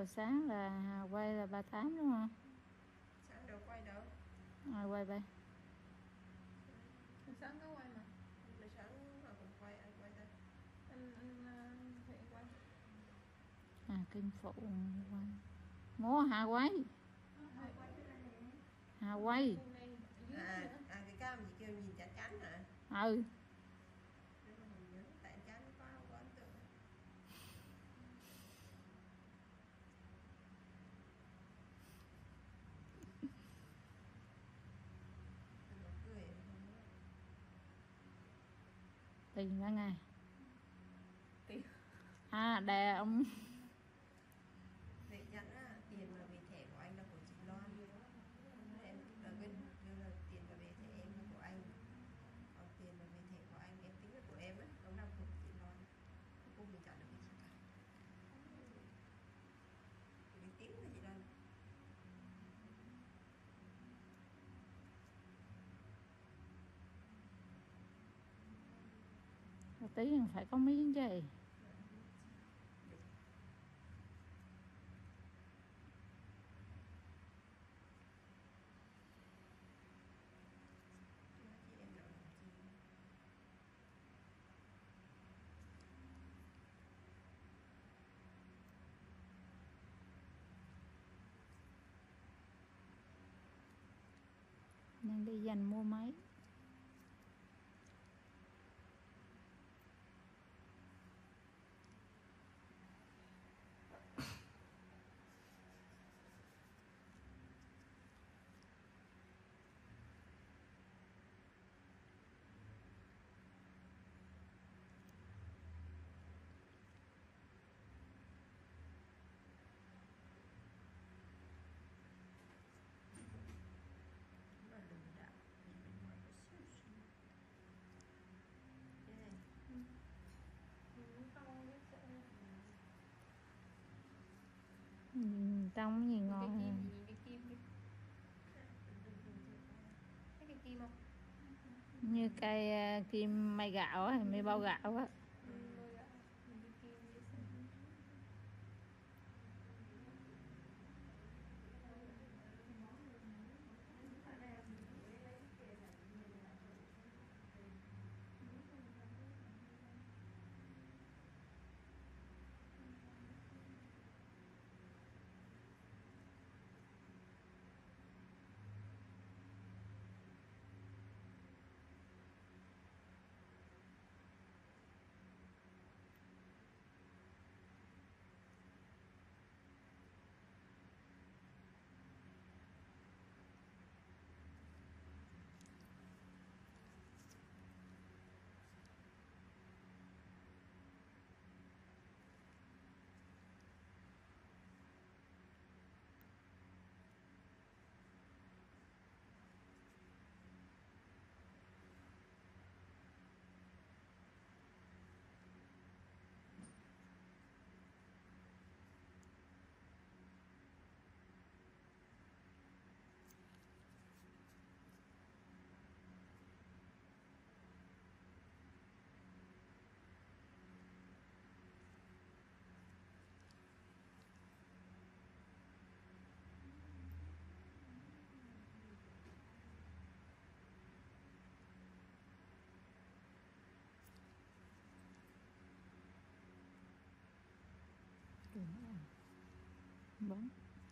hồi sáng là quay là 38 đúng không? Sáng đâu quay đâu. Quay đây. Sáng có quay mà. Buổi sáng mà còn quay, ai quay ta? Anh Huệ quay. Kim Phụ quay. Ngố Hà quay. Hà quay. Cái cam gì kêu nhìn chán chán hả? Ừ. Nếu mà mình nhớ tại chán quá không có ấn tượng. Cười. Tiền ra nghe. Tiền. Đè ông. Vậy nhận á, tiền mà về thẻ của anh là của chị Loan. Em là quên kêu là tiền mà về thẻ em là của anh. Còn tiền mà về thẻ của anh em tính là của em á, nó nằm của chị Loan. Cuối cùng mình chọn được cái gì cả. Cái tiếng là chị Loan. Tí phải có miếng chứ. Nên đi dành mua máy. Trong gì ngon cái kim, nhìn cái kim đi. Thấy cái kim không? như cây kim may gạo á, may bao gạo á. Bóng.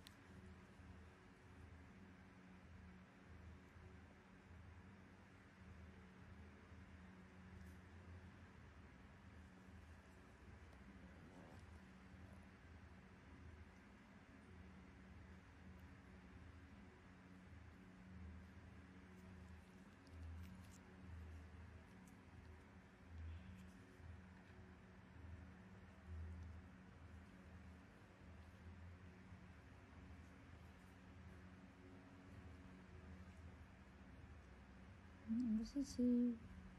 Xíu.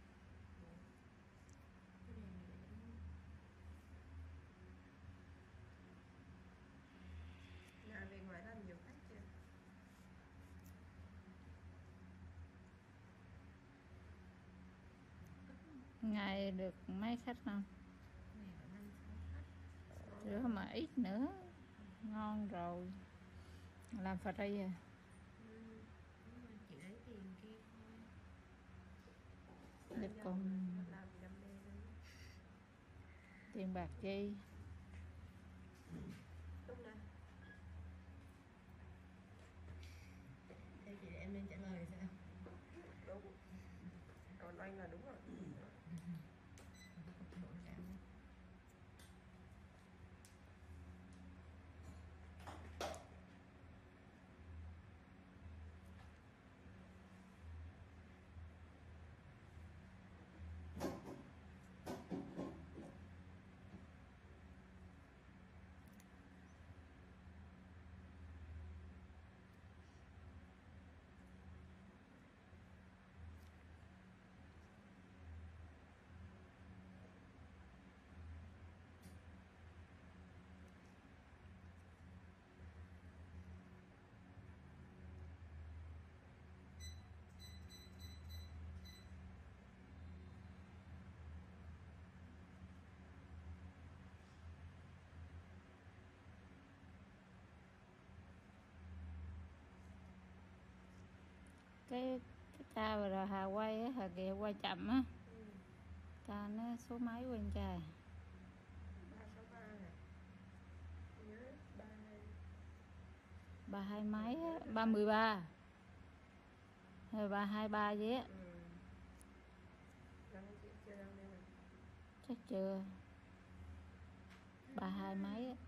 Nhà về ngoài ra nhiều khách chưa? Ngày được mấy khách không? Rửa mà ít nữa. Ngon rồi. Làm free à? Nhưng mà chỉ lấy tiền kia thôi. Được còn Làm vì đam mê thôi. tiền bạc chi. Đúng nè. Thế chị em nên trả lời sao? Đúng. Còn anh là đúng rồi. Cái ca rồi Hà quay á, Hà kìa quay chậm á. Ca nó số máy quên trời. 363 này. Nhớ 32 mấy á, 313. Rồi 323 vậy á. Chưa đăng lên rồi. Chắc chưa. 32 mấy á.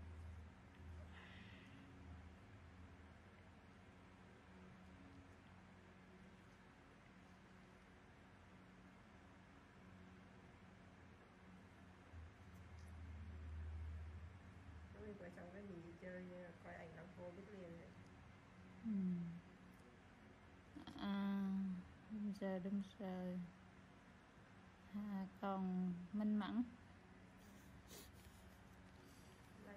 Vợ chồng cái gì chơi coi ảnh đóng cô biết liền này. À, đúng giờ. À, còn Minh Mẫn. Đây.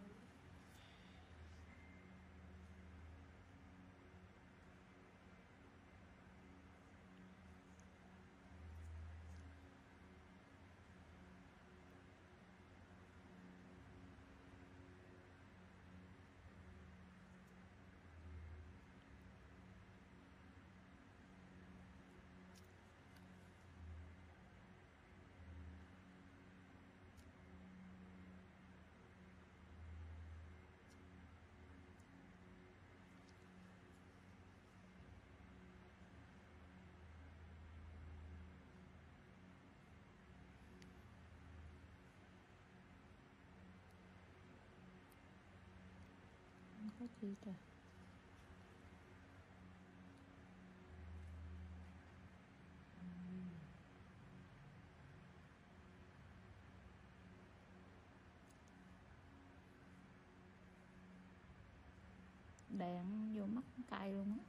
Không có chi trời. Đèn vô mắt cay luôn á.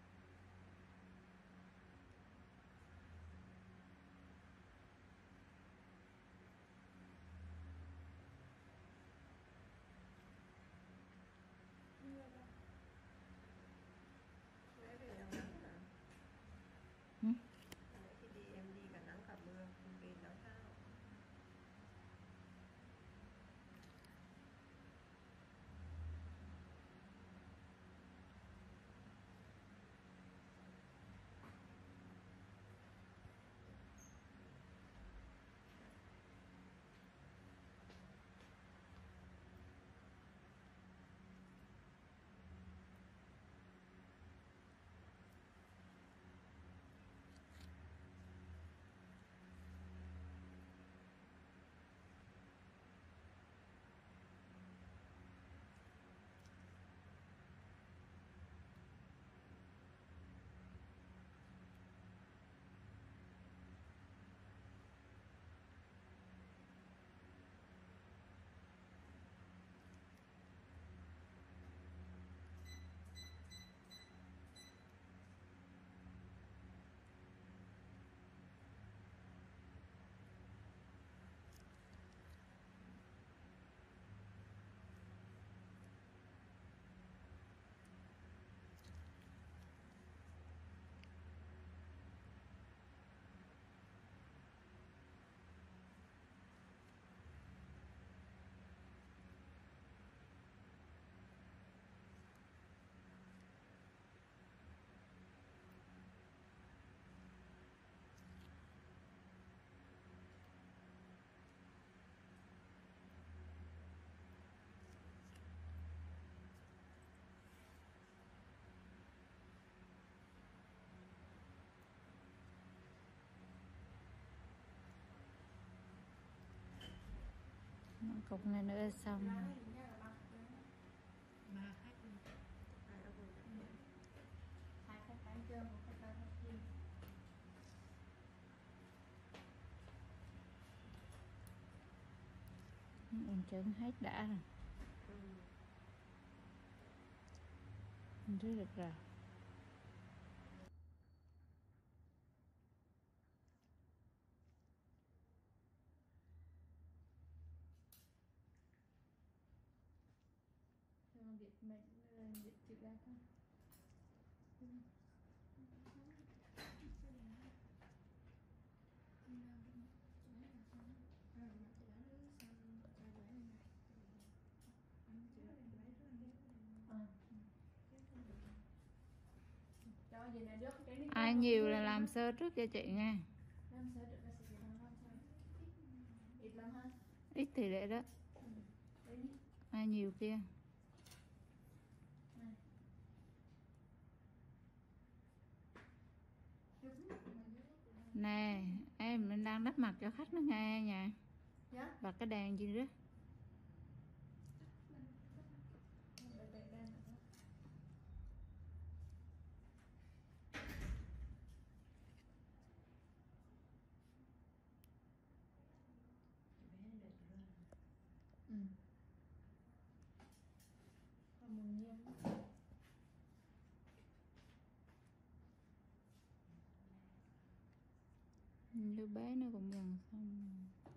Lẽ về nắng nắng à? Ừ? Khi đi em đi cả nắng cả mưa, không về nắng sao? Cục này nữa xong. Ba khách luôn. Hai ông rồi. Hai khách bán trơn, một khách bán khách chiên. Em trứng hết đã rồi. Rưới được rồi. Việc mình việc chịu ra thôi. Cho gì này được cái này Ai nhiều là làm sơ trước cho chị nha. làm sao được cái sự làm sao ít lắm ha. Ít thì để đó. Đấy đi. Ai nhiều kia. Này. Nè, em đang đắp mặt cho khách nó nghe nha. Dạ. Bật cái đèn gì đó. Ừ. Còn một nhiên. Đứa bé nó cũng gần xong.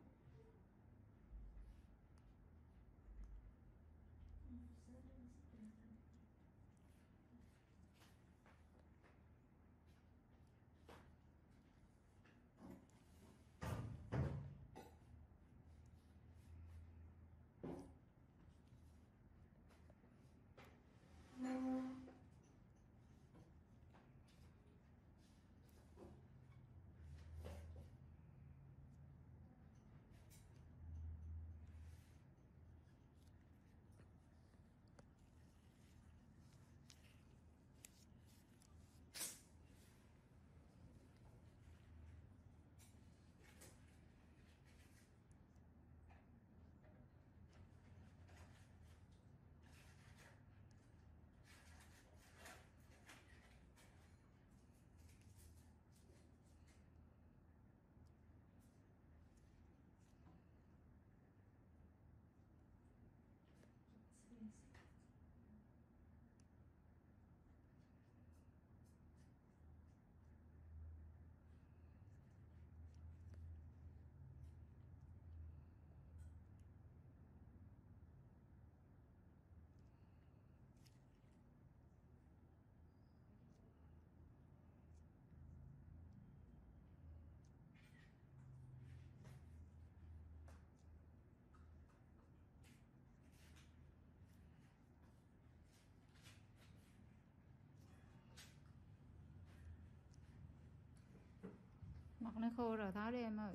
Mặt nó khô rồi tháo đi em ơi.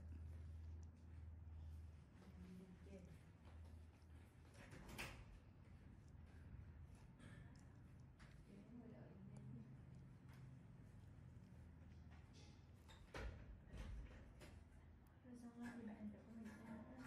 Rồi xong rồi thì bạn được của mình xem nữa.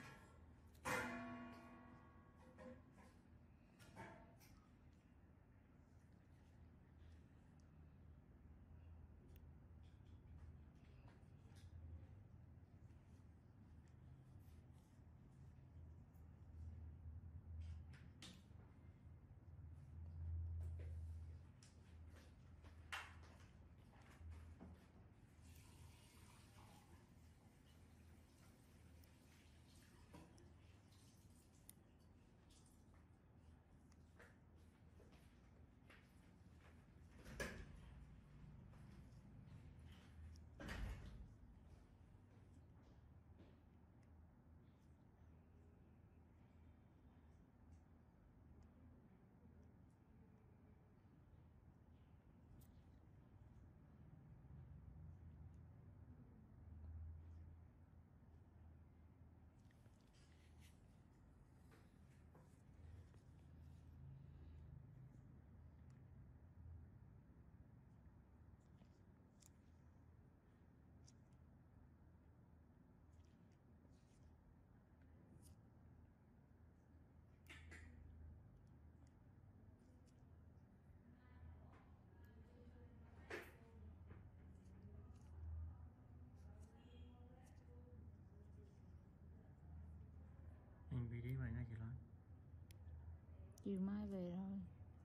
Chiều mai về rồi.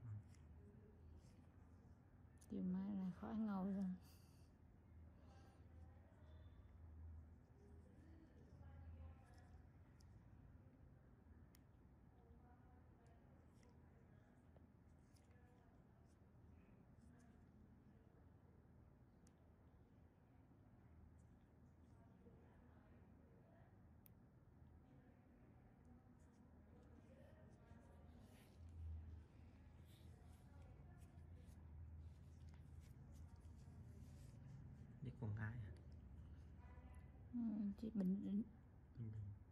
Chiều mai là khỏi ngồi rồi. Đi Quảng Ngãi à? Ừ, chị Bình Định. Ừ.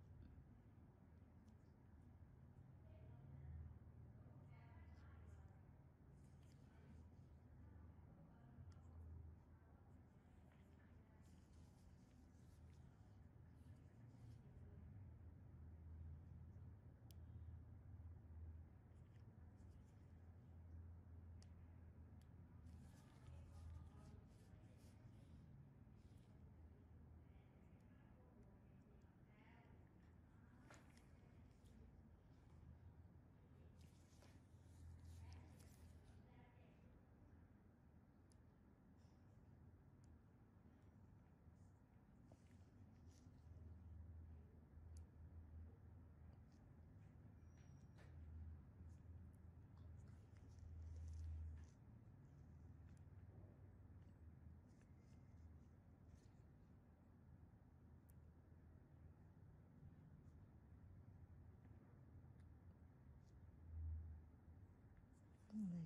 Rồi.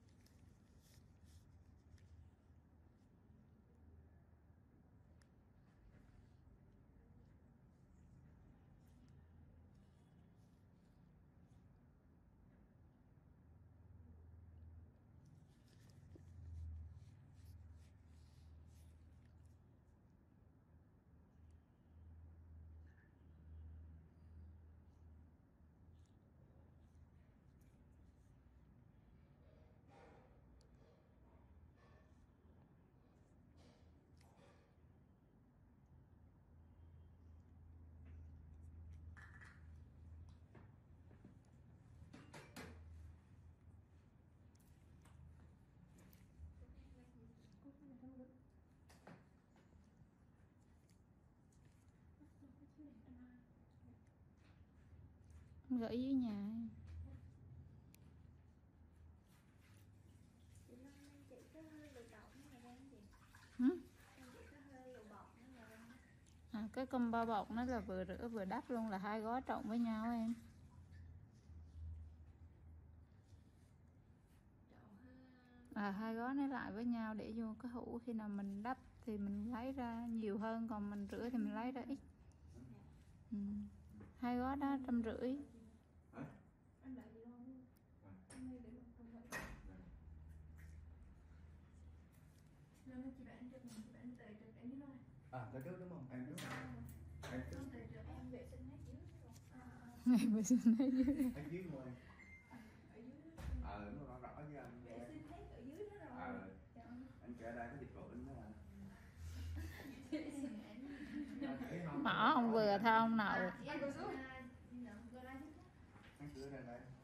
Cô không phải trong lực. Nó có chiếc đèn trong ai. Gửi dưới nhà em. Chị Loan đang chị có hơi lụ bọt nó là đang gì? Hử? Đang chị có hơi lụ bọt nó là đang. À, cái combo bọc nó là vừa rửa vừa đắp luôn, là hai gói trộn với nhau em. Hai gói nó lại với nhau để vô cái hũ, khi nào mình đắp thì mình lấy ra nhiều hơn, còn mình rửa thì mình lấy ra ít. Hai gói đó 150. Em đợi chị Loan luôn. Em nghe để một công vậy. Nên chị bạn cho mình, chị bạn tề trực em với Loan. Tới trước đúng không? Em trước. Em trước. Không tề trực em vệ sinh hết dưới rồi. Ngày vệ sinh đấy chứ. Em dưới luôn em. Ở dưới. Nó rõ rõ với anh. Vệ sinh hết ở dưới đó rồi. Anh kể ra cái dịch vụ anh đó là. Mở ông vừa thôi ông nội. Em vừa xuống. Anh sửa ra đây.